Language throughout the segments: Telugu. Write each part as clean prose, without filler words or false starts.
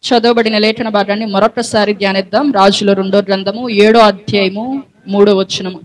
చదవబడిన లేఖన భాగాన్ని మరొకసారి ధ్యానిద్దాం. రాజుల 2వ గ్రంథము 7వ అధ్యాయము 3వ వచనము.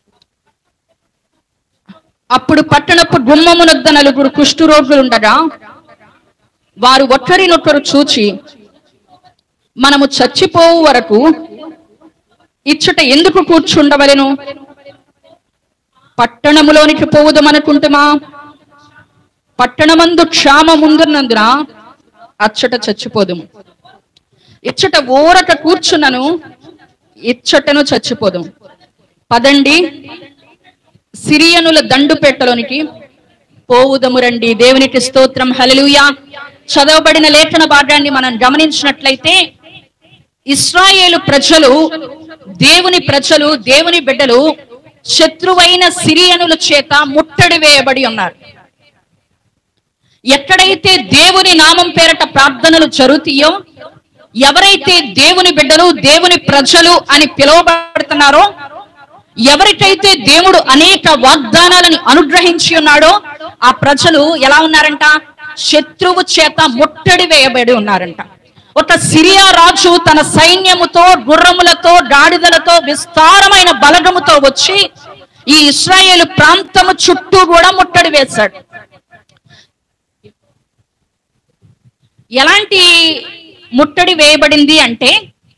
అప్పుడు పట్టణపు గుమ్మమునొద్ద 4 కుష్ఠరోగులుండగా వారు ఒక్కరినొక్కరు చూచి, మనము చచ్చిపోవు వరకు ఇచ్చట ఎందుకు కూర్చుండవలెను? పట్టణములోనికి పోవుదమనుకుంటుమా? పట్టణమందు క్షామముందున్నందున అచ్చట చచ్చిపోదుము. ఇచ్చట ఊరట కూర్చున్నను, ఇచ్చటను చచ్చిపోదుము. పదండి, సిరియనుల దండుపేటలోనికి పోవుదము రండి. దేవునికి స్తోత్రం, హల్లెలూయా. చదవబడిన లేఖన భాగాన్ని మనం గమనించినట్లయితే ఇశ్రాయేలు ప్రజలు, దేవుని బిడ్డలు శత్రువైన సిరియనుల చేత ముట్టడి వేయబడి ఉన్నారు. ఎక్కడైతే దేవుని నామం పేరట ప్రార్థనలు జరుగుతాయో, ఎవరైతే దేవుని బిడ్డలు, దేవుని ప్రజలు అని పిలువబడుతున్నారో, ఎవరికైతే దేవుడు అనేక వాగ్దానాలను అనుగ్రహించి ఉన్నాడో, ఆ ప్రజలు ఎలా ఉన్నారంట? శత్రువు చేత ముట్టడి వేయబడి ఉన్నారంట. ఒక సిరియా రాజు తన సైన్యముతో, గుర్రములతో, గాడిదలతో, విస్తారమైన బలగముతో వచ్చి ఈ ఇశ్రాయేలు ప్రాంతము చుట్టూ కూడా ముట్టడి వేశాడు. ఎలాంటి ముట్టడి వేయబడింది అంటే,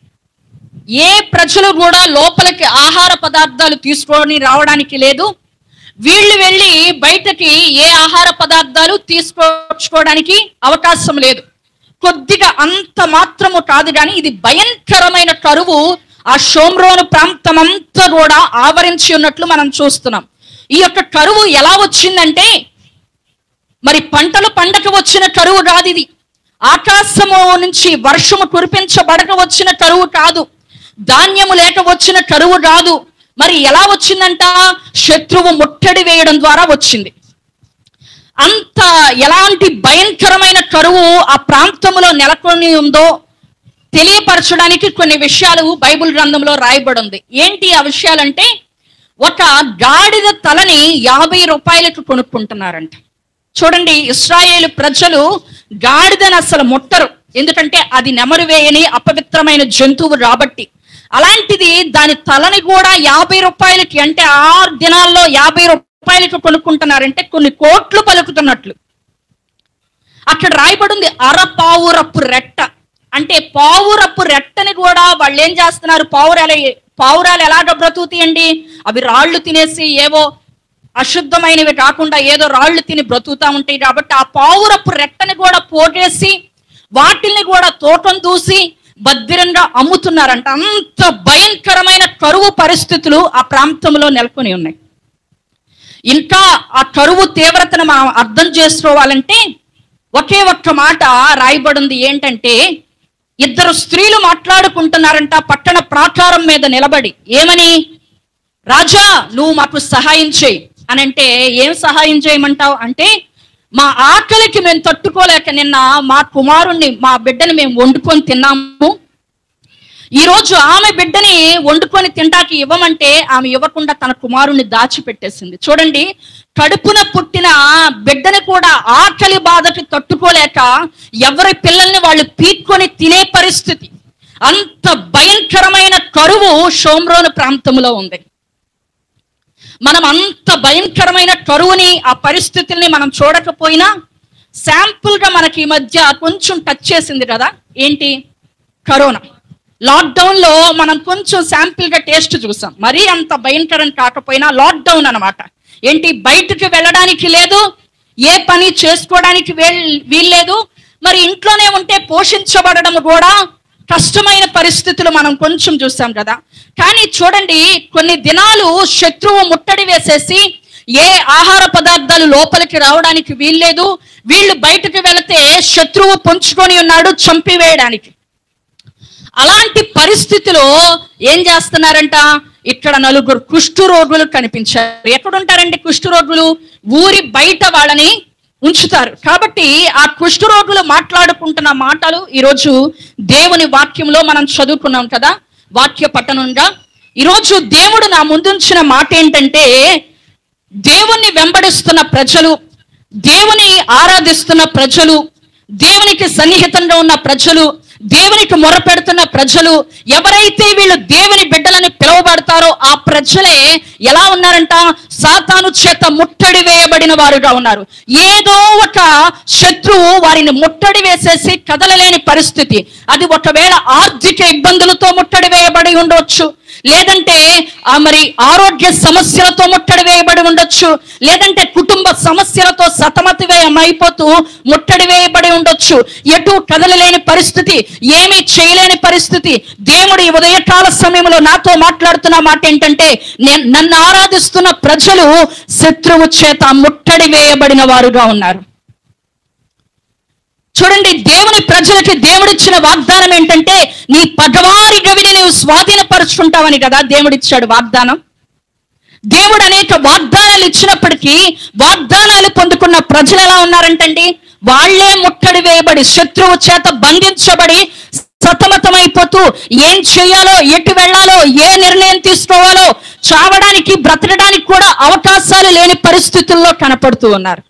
ఏ ప్రజలు కూడా లోపలికి ఆహార పదార్థాలు తీసుకొని రావడానికి లేదు. వీళ్ళు వెళ్ళి బయటకి ఏ ఆహార పదార్థాలు తీసుకొచ్చుకోవడానికి అవకాశం లేదు. కొద్దిగా అంత మాత్రము కాదు కానీ ఇది భయంకరమైన కరువు ఆ షోమ్రోను ప్రాంతం అంతా కూడా ఆవరించి ఉన్నట్లు మనం చూస్తున్నాం. ఈ యొక్క కరువు ఎలా వచ్చిందంటే, మరి పంటలు పండక వచ్చిన కరువు కాదు ఇది. ఆకాశము నుంచి వర్షము కురిపించబడక వచ్చిన కరువు కాదు. ధాన్యము లేక వచ్చిన కరువు కాదు. మరి ఎలా వచ్చిందంట? శత్రువు ముట్టడి వేయడం ద్వారా వచ్చింది. అంత ఎలాంటి భయంకరమైన కరువు ఆ ప్రాంతంలో నెలకొని ఉందో తెలియపరచడానికి కొన్ని విషయాలు బైబిల్ గ్రంథంలో రాయబడి ఉంది. ఏంటి ఆ విషయాలంటే, ఒక గాడిద తలని 50 రూపాయలకు కొనుక్కుంటున్నారంట. చూడండి, ఇశ్రాయేలు ప్రజలు గాడిదని అసలు ముట్టరు, ఎందుకంటే అది నెమరు వేయని అపవిత్రమైన జంతువు కాబట్టి. అలాంటిది దాని తలని కూడా 50 రూపాయలకి, అంటే 6 దినాల్లో 50 రూపాయలకు కొనుక్కుంటున్నారంటే కొన్ని కోట్లు పలుకుతున్నట్లు. అక్కడ రాయబడింది అరపావురప్పు రెట్ట. అంటే పావురప్పు రెట్టని కూడా వాళ్ళు ఏం చేస్తున్నారు? పావురాలు ఎలాగ బ్రతుకుతాయండి? అవి రాళ్లు తినేసి ఏవో అశుద్ధమైనవి కాకుండా ఏదో రాళ్లు తిని బ్రతుకుతా ఉంటాయి కాబట్టి ఆ పావురప్పు రెట్టని కూడా పోగేసి వాటిల్ని కూడా తోటం దూసి భద్రంగా అమ్ముతున్నారంట. అంత భయంకరమైన కరువు పరిస్థితులు ఆ ప్రాంతంలో నెలకొని ఉన్నాయి. ఇంకా ఆ కరువు తీవ్రతను మనం అర్థం చేసుకోవాలంటే ఒకే ఒక్క మాట రాయబడింది. ఏంటంటే, 2 స్త్రీలు మాట్లాడుకుంటున్నారంట పట్టణ ప్రాకారం మీద నిలబడి. ఏమని? రాజా, నువ్వు మాకు సహాయం చేయి అని. అంటే ఏం సహాయం చేయమంటావు అంటే, మా ఆకలికి మేము తట్టుకోలేక నిన్న మా కుమారుణ్ణి, మా బిడ్డని మేము వండుకొని తిన్నాము. ఈరోజు ఆమె బిడ్డని వండుకొని తింటాకి ఇవ్వమంటే ఆమె ఇవ్వకుండా తన కుమారుణ్ణి దాచిపెట్టేసింది. చూడండి, కడుపున పుట్టిన బిడ్డని కూడా ఆకలి బాధకి తట్టుకోలేక ఎవరి పిల్లల్ని వాళ్ళు పీక్కొని తినే పరిస్థితి. అంత భయంకరమైన కరువు షోమ్రోను ప్రాంతంలో ఉంది. మనం అంత భయంకరమైన కరువుని, ఆ పరిస్థితుల్ని మనం చూడకపోయినా శాంపుల్ గా మనకి ఈ మధ్య కొంచెం టచ్ చేసింది కదా. ఏంటి? కరోనా. లాక్డౌన్ లో మనం కొంచెం శాంపుల్ గా టేస్ట్ చూసాం. మరీ అంత భయంకరం కాకపోయినా లాక్డౌన్ అన్నమాట. ఏంటి? బయటకు వెళ్ళడానికి లేదు, ఏ పని చేసుకోవడానికి వీల్లేదు. మరి ఇంట్లోనే ఉంటే పోషించబడడం కూడా కష్టమైన పరిస్థితులు మనం కొంచెం చూసాం కదా. కానీ చూడండి, కొన్ని దినాలు శత్రువు ముట్టడి వేసేసి ఏ ఆహార పదార్థాలు లోపలికి రావడానికి వీల్లేదు. వీళ్ళు బయటకు వెళితే శత్రువు పొంచుకొని ఉన్నాడు చంపివేయడానికి. అలాంటి పరిస్థితిలో ఏం చేస్తున్నారంట? ఇక్కడ 4 కుష్ఠరోగులు కనిపించారు. ఎక్కడుంటారండి కుష్ఠరోగులు? ఊరి బయట వాళ్ళని ఉంచుతారు. కాబట్టి ఆ కుష్ఠరోగులు మాట్లాడుకుంటున్న మాటలు ఈరోజు దేవుని వాక్యంలో మనం చదువుకున్నాం కదా, వాక్య పఠనంగా. ఈరోజు దేవుడు నా ముందుంచిన మాట ఏంటంటే, దేవుణ్ణి వెంబడిస్తున్న ప్రజలు, దేవుని ఆరాధిస్తున్న ప్రజలు, దేవునికి సన్నిహితంగా ఉన్న ప్రజలు, దేవునికి మొరపెడుతున్న ప్రజలు, ఎవరైతే వీళ్ళు దేవుని బిడ్డలని పిలువబడతారో ఆ ప్రజలే ఎలా ఉన్నారంట? సాతాను చేత ముట్టడి వేయబడిన వారుగా ఉన్నారు. ఏదో ఒక శత్రువు వారిని ముట్టడి వేసేసి కదలలేని పరిస్థితి. అది ఒకవేళ ఆర్థిక ఇబ్బందులతో ముట్టడి వేయబడి ఉండవచ్చు, లేదంటే మరి ఆరోగ్య సమస్యలతో ముట్టడి వేయబడి ఉండొచ్చు, లేదంటే కుటుంబ సమస్యలతో సతమతమైపోతూ ముట్టడి వేయబడి ఉండొచ్చు. ఎటు కదలలేని పరిస్థితి, ఏమీ చేయలేని పరిస్థితి. దేవుడు ఈ ఉదయకాల సమయంలో నాతో మాట్లాడుతున్న మాట ఏంటంటే, నన్ను ఆరాధిస్తున్న ప్రజలు శత్రువు చేత ముట్టడి వేయబడిన వారుగా ఉన్నారు. చూడండి, దేవుని ప్రజలకి దేవుడిచ్చిన వాగ్దానం ఏంటంటే, నీ పగవారి గవిని నీవు స్వాధీనపరుచుకుంటావని కదా దేవుడిచ్చాడు వాగ్దానం. దేవుడు అనేక వాగ్దానాలు ఇచ్చినప్పటికీ వాగ్దానాలు పొందుకున్న ప్రజలు ఎలా ఉన్నారంటండి? వాళ్లే ముట్టడి వేయబడి శత్రువు చేత బంధించబడి సతమతమైపోతూ ఏం చేయాలో, ఎటు వెళ్ళాలో, ఏ నిర్ణయం తీసుకోవాలో, చావడానికి బ్రతకడానికి కూడా అవకాశాలు లేని పరిస్థితుల్లో కనపడుతూ ఉన్నారు.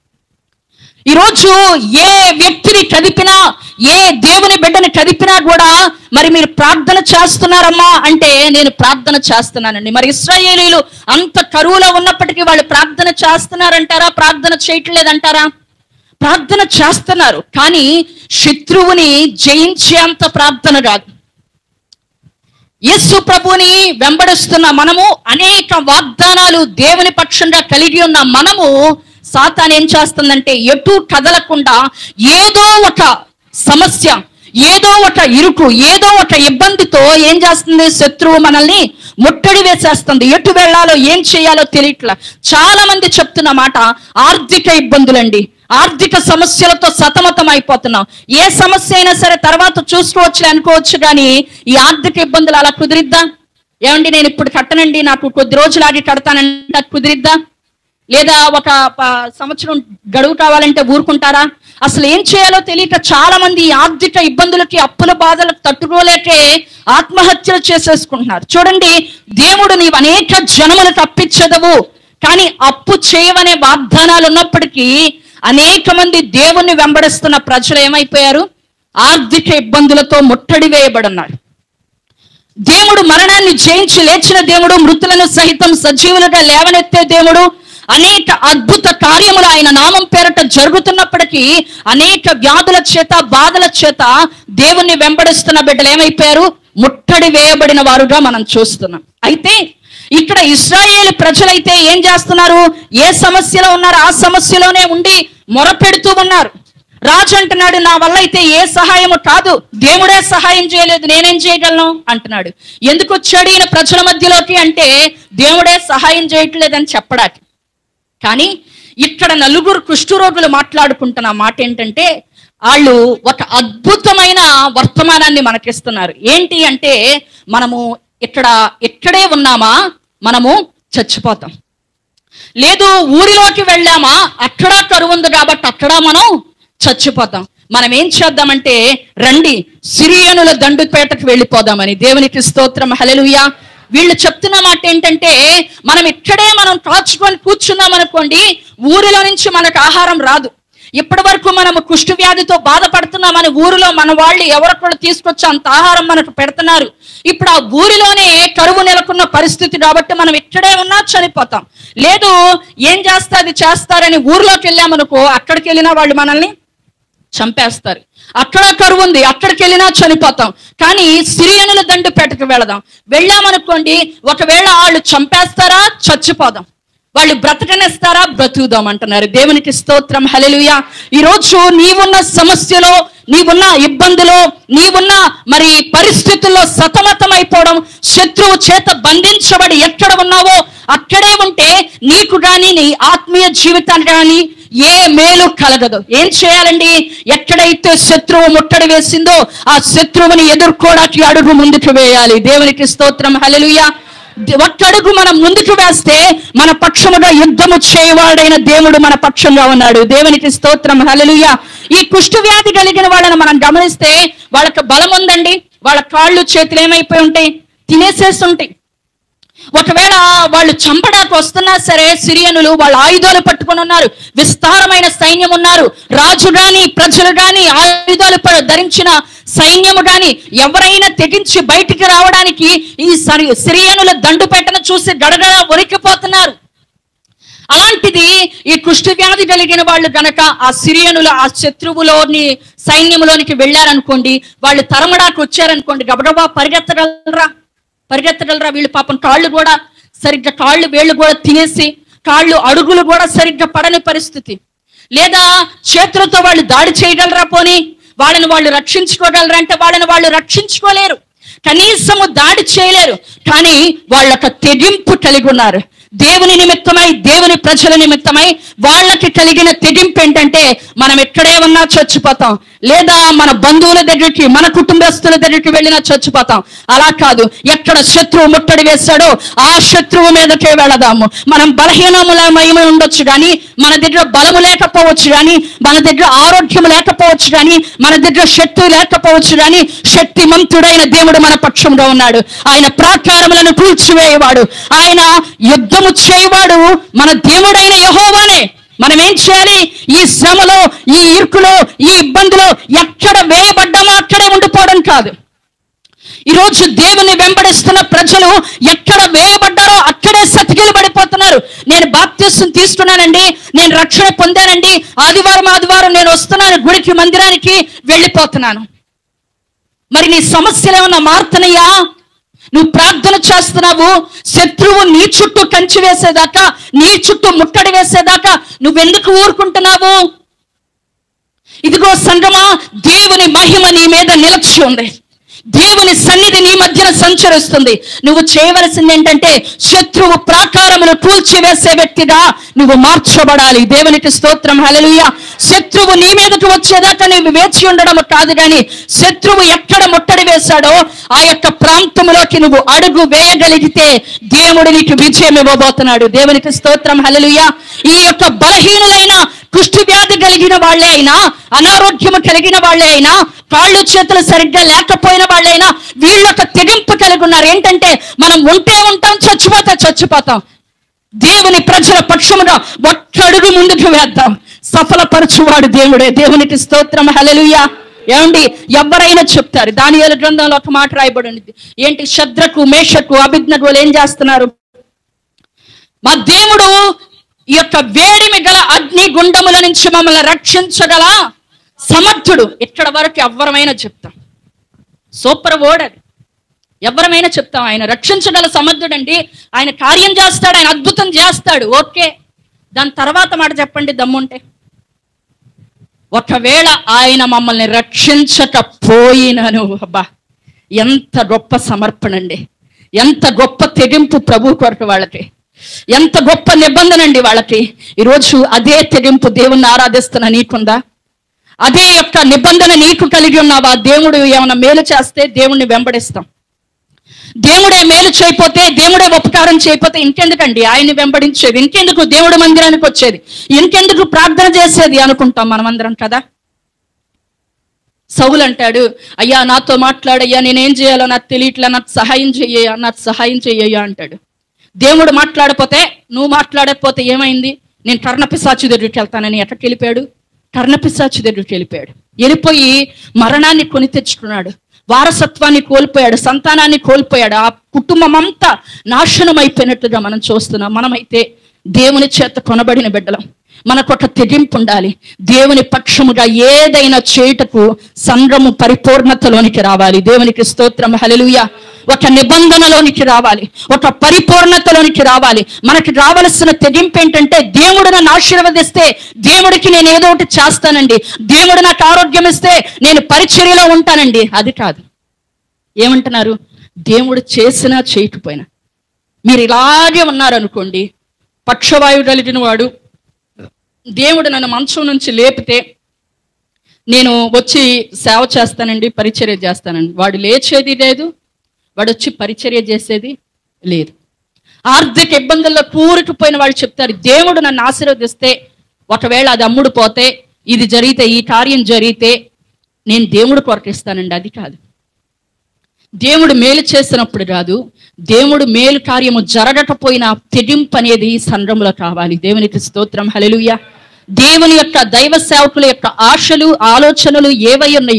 ఈరోజు ఏ వ్యక్తిని కదిపినా, ఏ దేవుని బిడ్డని కదిపినా కూడా మరి మీరు ప్రార్థన చేస్తున్నారమ్మా అంటే నేను ప్రార్థన చేస్తున్నానండి. మరి ఇశ్రాయేలీయులు అంత కరువులో ఉన్నప్పటికీ వాళ్ళు ప్రార్థన చేస్తున్నారంటారా? ప్రార్థన చేయట్లేదంటారా? ప్రార్థన చేస్తున్నారు, కానీ శత్రువుని జయించేంత ప్రార్థన కాదు. యేసు ప్రభువుని వెంబడిస్తున్న మనము, అనేక వాగ్దానాలు దేవుని పక్షంగా కలిగి ఉన్న మనము, సాతాను ఏం చేస్తుందంటే ఎటు కదలకుండా ఏదో ఒక సమస్య, ఏదో ఒక ఇరుకు, ఏదో ఒక ఇబ్బందితో ఏం చేస్తుంది? శత్రువు మనల్ని ముట్టడి వేసేస్తుంది. ఎటు వెళ్ళాలో, ఏం చేయాలో తెలియట్లా. చాలా మంది చెప్తున్న మాట ఆర్థిక ఇబ్బందులండి. ఆర్థిక సమస్యలతో సతమతం అయిపోతున్నాం. ఏ సమస్య అయినా సరే తర్వాత చూసుకోవచ్చు అనుకోవచ్చు, కానీ ఈ ఆర్థిక ఇబ్బందులు అలా కుదిరిద్దా? ఏమండి నేను ఇప్పుడు కట్టనండి, నాకు కొద్ది రోజులు ఆగి కడతానంటే కుదిరిద్దా? లేదా ఒక సంవత్సరం గడువు కావాలంటే ఊరుకుంటారా? అసలు ఏం చేయాలో తెలియక చాలా మంది ఆర్థిక ఇబ్బందులకి, అప్పుల బాధలకు తట్టుకోలేకే ఆత్మహత్యలు చేసేసుకుంటున్నారు. చూడండి, దేవుడు నీవు అనేక జనములకు అప్పిచ్చదవు, కానీ అప్పు చేయవనే వాగ్దానాలు ఉన్నప్పటికీ అనేక మంది దేవుణ్ణి వెంబడిస్తున్న ప్రజలు ఏమైపోయారు? ఆర్థిక ఇబ్బందులతో ముట్టడి వేయబడున్నారు. దేవుడు మరణాన్ని జయించి లేచిన దేవుడు, మృతులను సహితం సజీవులుగా లేవనెత్తే దేవుడు. అనేక అద్భుత కార్యములు ఆయన నామం పేరట జరుగుతున్నప్పటికీ అనేక వ్యాధుల చేత, బాధల చేత దేవుణ్ణి వెంబడిస్తున్న బిడ్డలు ఏమైపోయారు? ముట్టడి వేయబడిన వారుగా మనం చూస్తున్నాం. అయితే ఇక్కడ ఇశ్రాయేలు ప్రజలైతే ఏం చేస్తున్నారు? ఏ సమస్యలో ఉన్నారు ఆ సమస్యలోనే ఉండి మొరపెడుతూ ఉన్నారు. రాజు అంటున్నాడు, నా వల్ల అయితే ఏ సహాయము కాదు, దేవుడే సహాయం చేయలేదు, నేనేం చేయగలను అంటున్నాడు. ఎందుకు వచ్చాడు ఈయన ప్రజల మధ్యలోకి అంటే, దేవుడే సహాయం చేయట్లేదని చెప్పడానికి. కానీ ఇక్కడ నలుగురు కుష్ఠరోగులు మాట్లాడుకుంటున్న మాట ఏంటంటే, వాళ్ళు ఒక అద్భుతమైన వర్తమానాన్ని మనకిస్తున్నారు. ఏంటి అంటే, మనము ఇక్కడే ఉన్నామా మనము చచ్చిపోతాం, లేదు ఊరిలోకి వెళ్ళామా అక్కడ కరువు ఉంది కాబట్టి అక్కడ మనం చచ్చిపోతాం. మనం ఏం చేద్దామంటే, రండి సిరియనుల దండుపేటకు వెళ్ళిపోదామని. దేవునికి స్తోత్రం, హల్లెలూయా. వీళ్ళు చెప్తున్న మాట ఏంటంటే, మనం కాచుకొని కూర్చున్నాం అనుకోండి, ఊరిలో నుంచి మనకు ఆహారం రాదు. ఇప్పటి వరకు మనము కుష్టు వ్యాధితో బాధపడుతున్నామని ఊరిలో మన వాళ్ళు ఎవరొకరు తీసుకొచ్చి అంత ఆహారం మనకు పెడుతున్నారు. ఇప్పుడు ఆ ఊరిలోనే కరువు నెలకొన్న పరిస్థితి కాబట్టి మనం ఇక్కడే ఉన్నా చనిపోతాం. లేదు ఏం చేస్తే అది చేస్తారని ఊరిలోకి వెళ్ళామనుకో, అక్కడికి వెళ్ళినా వాళ్ళు మనల్ని చంపేస్తారు. అక్కడ కరువు ఉంది, అక్కడికి వెళ్ళినా చనిపోతాం. కానీ సిరియనుల దండుపేటకు వెళ్ళామనుకోండి, ఒకవేళ వాళ్ళు చంపేస్తారా, చచ్చిపోదాం. వాళ్ళు బ్రతకనిస్తారా, బ్రతుకుదాం అంటున్నారు. దేవునికి స్తోత్రం, హల్లెలూయా. ఈరోజు నీవున్న సమస్యలో, నీవున్న ఇబ్బందిలో, నీవున్న మరి పరిస్థితుల్లో సతమతం అయిపోవడం, శత్రువు చేత బంధించబడి ఎక్కడ ఉన్నావో అక్కడే ఉంటే నీకు కానీ నీ ఆత్మీయ జీవితానికి కానీ ఏ మేలు కలగదు. ఏం చేయాలండి? ఎక్కడైతే శత్రువు ముట్టడి వేసిందో ఆ శత్రువుని ఎదుర్కోవడానికి అడుగు ముందుకు వేయాలి. దేవునికి స్తోత్రం, హల్లెలూయా. ఒక్కడుగు మనం ముందుకు వేస్తే మన పక్షముగా యుద్ధము చేయవాడైన దేవుడు మన పక్షంగా ఉన్నాడు. దేవునికి స్తోత్రం, హల్లెలూయా. ఈ కుష్టు వ్యాధి కలిగిన వాళ్ళని మనం గమనిస్తే వాళ్ళకి బలం ఉందండి. వాళ్ళ కాళ్ళు చేతులు ఏమైపోయి ఉంటాయి? తినేసేస్తుంటాయి. ఒకవేళ వాళ్ళు చంపడానికి వస్తున్నా సరే సిరియనులు వాళ్ళ ఆయుధాలు పట్టుకొని ఉన్నారు, విస్తారమైన సైన్యం ఉన్నారు. రాజు గాని ప్రజలు గాని ఆయుధాలు ధరించిన సైన్యము గాని ఎవరైనా తెగించి బయటికి రావడానికి ఈ సిరియనుల దండుపేటను చూసి గడగడ వణికిపోతున్నారు. అలాంటిది ఈ కుష్టు వ్యాధి కలిగిన వాళ్ళు గనక ఆ సిరియనుల ఆ శత్రువులోని సైన్యంలోనికి వెళ్ళారనుకోండి, వాళ్ళు తరమడానికి వచ్చారనుకోండి, గబగబా పరిగెత్తగలరా? వీళ్ళు పాపం కాళ్ళు కూడా సరిగ్గా వేళ్ళు కూడా తినేసి అడుగులు కూడా సరిగ్గా పడని పరిస్థితి. లేదా చేతులతో వాళ్ళు దాడి చేయగలరా? పోనీ వాళ్ళు రక్షించుకోగలరా అంటే వాళ్ళు రక్షించుకోలేరు, కనీసము దాడి చేయలేరు. కానీ వాళ్ళొక తెగింపు కలిగి ఉన్నారు. దేవుని నిమిత్తమై, దేవుని ప్రజల నిమిత్తమై వాళ్ళకి కలిగిన తెగింపు ఏంటంటే, మనం ఎక్కడే ఉన్నా చచ్చిపోతాం, లేదా మన బంధువుల దగ్గరికి, మన కుటుంబస్తుల దగ్గరికి వెళ్ళినా చచ్చిపోతాం. అలా కాదు, ఎక్కడ శత్రువు ముట్టడి వేశాడో ఆ శత్రువు మీదకే వెళదాము. మనం బలహీనములమై ఉండొచ్చు కానీ, మన దగ్గర బలము లేకపోవచ్చు కానీ, మన దగ్గర ఆరోగ్యం లేకపోవచ్చు కానీ, మన దగ్గర శక్తి లేకపోవచ్చు కానీ, శక్తిమంతుడైన దేవుడు మన పక్షంలో ఉన్నాడు. ఆయన ప్రాకారములను కూల్చివేయవాడు, ఆయన యుద్ధము చేయవాడు మన దేవుడైన యెహోవానే. మనం ఏం చేయాలి? ఈ శ్రమలో, ఈ ఇరుకులో, ఈ ఇబ్బందులో ఎక్కడ వేయబడ్డామో అక్కడే ఉండిపోవడం కాదు. ఈరోజు దేవుని వెంబడిస్తున్న ప్రజలు ఎక్కడ వేయబడ్డారో అక్కడే సతికిలు పడిపోతున్నారు. నేను బాప్తిస్మం తీసుకున్నానండి, నేను రక్షణ పొందానండి, ఆదివారం నేను వస్తున్నాను గుడికి, మందిరానికి వెళ్ళిపోతున్నాను. మరి నీ సమస్యలు ఏమన్నా మారుతున్నాయా? నువ్వు ప్రార్థన చేస్తున్నావు, శత్రువు నీ చుట్టూ కంచి వేసేదాకా, నీ చుట్టూ ముట్టడి వేసేదాకా నువ్వెందుకు ఊరుకుంటున్నావు? ఇదిగో సంగమా, దేవుని మహిమ నీ మీద నిలిచి ఉంది, దేవుని సన్నిధి నీ మధ్యన సంచరిస్తుంది. నువ్వు చేయవలసింది ఏంటంటే, శత్రువు ప్రాకారములు కూల్చివేసే వ్యక్తిగా నువ్వు మార్చబడాలి. దేవునికి స్తోత్రం, హల్లెలూయా. శత్రువు నీ మీదకు వచ్చేదాకా నువ్వు వేచి ఉండడం కాదు, కానీ శత్రువు ఎక్కడ ముట్టడి వేశాడో ఆ యొక్క ప్రాంతంలోకి నువ్వు అడుగు వేయగలిగితే దేవుడు నీకు విజయం ఇవ్వబోతున్నాడు. దేవునికి స్తోత్రం, హల్లెలూయా. ఈ యొక్క బలహీనులైన, కుష్టు వ్యాధి కలిగిన వాళ్ళే అయినా, అనారోగ్యము కలిగిన వాళ్ళే అయినా, కాళ్ళు చేతులు సరిగ్గా లేకపోయిన వాళ్ళైనా వీళ్ళొక తెగింపు కలిగి ఉన్నారు. ఏంటంటే, మనం ఉంటే ఉంటాం, చచ్చిపోతాం. దేవుని ప్రజల పక్షముగా ఒక్కడుగు ముందుకు వేద్దాం. సఫలపరచువాడు దేవుడే. దేవునికి స్తోత్రం, హల్లెలూయా. ఏమండి, ఎవరైనా చెప్తారు, దానియేలు గ్రంథంలో ఒక మాట రాయబడి ఉంది. ఏంటి? షద్రకు, మేషకు, అబేద్నెగోలు ఏం చేస్తున్నారు? మా దేవుడు ఈ యొక్క వేడిమి గల అగ్ని గుండముల నుంచి మమ్మల్ని రక్షించగల సమర్థుడు. ఇక్కడ వరకు ఎవరమైనా చెప్తాం, సూపర్ వర్డ్ అది. ఎవరమైనా చెప్తాం, ఆయన రక్షించగల సమర్థుడండి, ఆయన కార్యం చేస్తాడు, ఆయన అద్భుతం చేస్తాడు. ఓకే, దాని తర్వాత మాట చెప్పండి దమ్ముంటే. ఒకవేళ ఆయన మమ్మల్ని రక్షించకపోయినను, అబ్బా ఎంత గొప్ప సమర్పణ అండి, ఎంత గొప్ప తెగింపు ప్రభు కొరకు వాళ్ళకి, ఎంత గొప్ప నిబంధన అండి వాళ్ళకి. ఈరోజు అదే తెగింపు దేవుణ్ణి ఆరాధిస్తున్న నీకుందా? అదే యొక్క నిబంధన నీకు కలిగి ఉన్నావా? దేవుడు ఏమైనా మేలు చేస్తే దేవుణ్ణి వెంబడిస్తాం. దేవుడే మేలు చేయకపోతే, దేవుడే ఉపకారం చేయకపోతే ఇంకెందుకండి ఆయన్ని వెంబడించేది? ఇంకెందుకు దేవుడు మందిరానికి వచ్చేది? ఇంకెందుకు ప్రార్థన చేసేది అనుకుంటాం మనమందరం కదా. సౌలు అంటాడు, అయ్యా నాతో మాట్లాడయ్యా, నేనేం చేయాలో నాకు తెలియట్లా, నాకు సహాయం చెయ్యయ్యా అంటాడు. దేవుడు మాట్లాడపోతే, నువ్వు మాట్లాడకపోతే ఏమైంది? నేను కర్ణపిశాచి దగ్గరికి వెళ్తానని ఎక్కడికి వెళ్ళిపోయాడు? కర్ణపిశాచి దగ్గరికి వెళ్ళిపోయి మరణాన్ని కొని తెచ్చుకున్నాడు, వారసత్వాన్ని కోల్పోయాడు, సంతానాన్ని కోల్పోయాడు. ఆ కుటుంబం అంతా నాశనం అయిపోయినట్లుగా మనం చూస్తున్నాం. మనమైతే దేవుని చేత కొనబడిన బిడ్డలం. మనకు ఒక తెగింపు ఉండాలి. దేవుని పక్షముగా ఏదైనా చేయుటకు సంఘము పరిపూర్ణతలోనికి రావాలి. దేవునికి స్తోత్రం, హల్లెలూయా. ఒక నిబంధనలోనికి రావాలి, ఒక పరిపూర్ణతలోనికి రావాలి. మనకి రావలసిన తెగింపు ఏంటంటే, దేవుడు నన్ను ఆశీర్వదిస్తే దేవుడికి నేను ఏదో ఒకటి చేస్తానండి, దేవుడు నాకు ఆరోగ్యం ఇస్తే నేను పరిచర్యలో ఉంటానండి. అది కాదు. ఏమంటున్నారు? దేవుడు చేసినా చేయకపోయినా మీరు ఇలాగే ఉన్నారనుకోండి, పక్షవాయువు కలిగిన వాడు, దేవుడు నన్ను మంచం నుంచి లేపితే నేను వచ్చి సేవ చేస్తానండి, పరిచర్య చేస్తానండి. వాడు లేచేది లేదు, వాడు వచ్చి పరిచర్య చేసేది లేదు. ఆర్థిక ఇబ్బందుల్లో కూరుకుపోయిన వాళ్ళు చెప్తారు, దేవుడు నన్ను ఆశీర్వదిస్తే, ఒకవేళ అది అమ్ముడు పోతే, ఇది జరిగితే, ఈ కార్యం జరిగితే నేను దేవుడు కొరకు ఇస్తానండి. అది కాదు. దేవుడు మేలు చేసినప్పుడు కాదు, దేవుడు మేలు కార్యము జరగకపోయినా తెగింపు అనేది సంఘంలో కావాలి. దేవునికి స్తోత్రం, హల్లెలూయా. దేవుని యొక్క దైవ సేవకుల యొక్క ఆశలు, ఆలోచనలు ఏవై ఉన్నాయో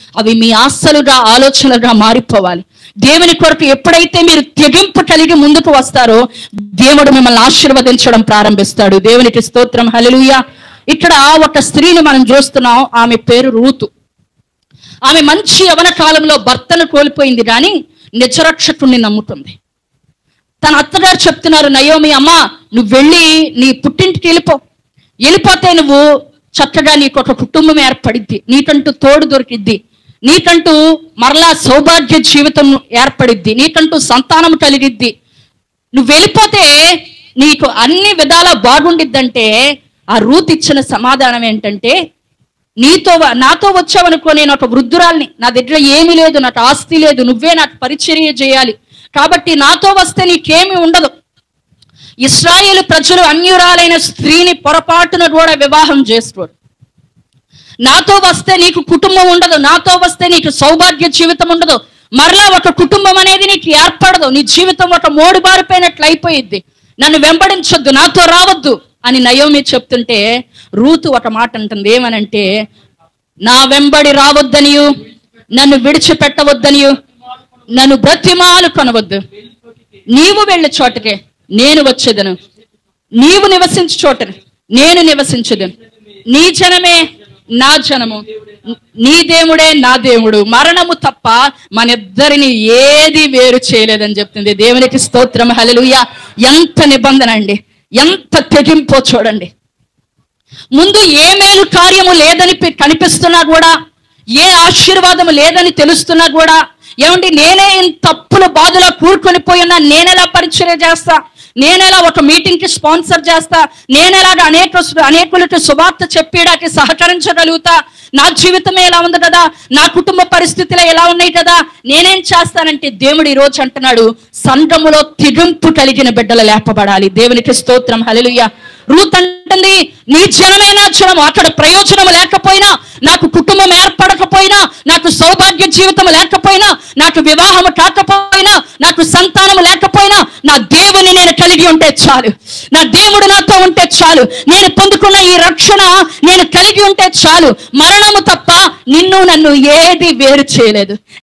అవి మీ ఆశలుగా, ఆలోచనలుగా మారిపోవాలి. దేవుని కొరకు ఎప్పుడైతే మీరు తెగింపు కలిగి ముందుకు వస్తారో దేవుడు మిమ్మల్ని ఆశీర్వదించడం ప్రారంభిస్తాడు. దేవునికి స్తోత్రం, హల్లెలూయా. ఇక్కడ ఒక స్త్రీని మనం చూస్తున్నాం. ఆమె పేరు రూతు. ఆమె మంచి యవన కాలంలో భర్తను కోల్పోయింది, కానీ నిజరక్షకుణ్ణి నమ్ముతుంది. తన అత్తగారు చెప్తున్నారు, నయోమి అమ్మ, నువ్వు వెళ్ళి నీ పుట్టింటికి వెళ్ళిపోతే నువ్వు చక్కగా నీకు ఒక కుటుంబం ఏర్పడిద్ది, నీకంటూ తోడు దొరికిద్ది, నీకంటూ మరలా సౌభాగ్య జీవితం ఏర్పడిద్ది, నీకంటూ సంతానం కలిగిద్ది. నువ్వు వెళ్ళిపోతే నీకు అన్ని విధాలా బాగుండిద్దంటే ఆ రూత్ ఇచ్చిన సమాధానం ఏంటంటే, నాతో వచ్చావనుకో, నేను ఒక వృద్ధురాల్ని, నా దగ్గర ఏమీ లేదు, నాకు ఆస్తి లేదు, నువ్వే నాకు పరిచర్య చేయాలి, కాబట్టి నాతో వస్తే నీకేమీ ఉండదు. ఇశ్రాయేలు ప్రజలు అన్యురాలైన స్త్రీని పొరపాటున కూడా వివాహం చేసుకోరు. నాతో వస్తే నీకు కుటుంబం ఉండదు, నాతో వస్తే నీకు సౌభాగ్య జీవితం ఉండదు, మరలా ఒక కుటుంబం అనేది నీకు ఏర్పడదు, నీ జీవితం ఒక మోడుబారిపోయినట్లు అయిపోయిద్ది, నన్ను వెంబడించొద్దు, నాతో రావద్దు అని నయోమి చెప్తుంటే రూతు ఒక మాట అంటుంది. ఏమనంటే, నా వెంబడి రావద్దనియు, నన్ను విడిచిపెట్టవద్దనియు, నన్ను బ్రతిమాలు కొనవద్దు, నీవు వెళ్ళే చోటకే నేను వచ్చేదను, నీవు నివసించు చోటను నేను నివసించదను, నీ జనమే నా జనము, నీ దేవుడే నా దేవుడు, మరణము తప్ప మన ఇద్దరిని ఏది వేరు చేయలేదని చెప్తుంది. దేవునికి స్తోత్రం, హల్లెలూయా. ఎంత నిబంధన అండి, ఎంత తెగింపో చూడండి. ముందు ఏ మేలు కార్యము లేదని కనిపిస్తున్నా కూడా, ఏ ఆశీర్వాదము లేదని తెలుస్తున్నా కూడా, ఏమండి నేనే తప్పుల బాధలో కూరుకొని పోయినా నేనెలా పరిచర్య చేస్తా, నేనెలా ఒక మీటింగ్ కి స్పాన్సర్ చేస్తా, నేనెలాగా అనేకులకి సువార్త చెప్పేయడానికి సహకరించగలుగుతా, నా జీవితమే ఎలా ఉంది కదా, నా కుటుంబ పరిస్థితులు ఎలా ఉన్నాయి కదా, నేనేం చేస్తానంటే దేవుడు ఈ రోజు అంటున్నాడు, సంఘములో తెగింపు కలిగిన బిడ్డలు లేపబడాలి. దేవునికి స్తోత్రం, హల్లెలూయా. రూత్ అంటుంది, నీ జనమే నా జనం, అక్కడ ప్రయోజనం లేకపోయినా, నాకు కుటుంబం ఏర్పడకపోయినా, నాకు సౌభాగ్య జీవితం లేకపోయినా, నాకు వివాహం కాకపోయినా, నాకు సంతానం లేకపోయినా, నా దేవుని నేను కలిగి ఉంటే చాలు, నా దేవుడు నాతో ఉంటే చాలు, నేను పొందుకున్న ఈ రక్షణ నేను కలిగి ఉంటే చాలు, మరణము తప్ప నిన్ను నన్ను ఏది వేరు చేయలేదు.